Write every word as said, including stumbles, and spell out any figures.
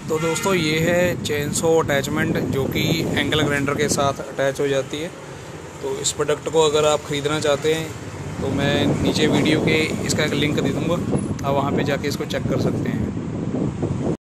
तो दोस्तों ये है चेनसो अटैचमेंट जो कि एंगल ग्राइंडर के साथ अटैच हो जाती है। तो इस प्रोडक्ट को अगर आप ख़रीदना चाहते हैं तो मैं नीचे वीडियो के इसका एक लिंक दे दूँगा, आप वहाँ पे जाके इसको चेक कर सकते हैं।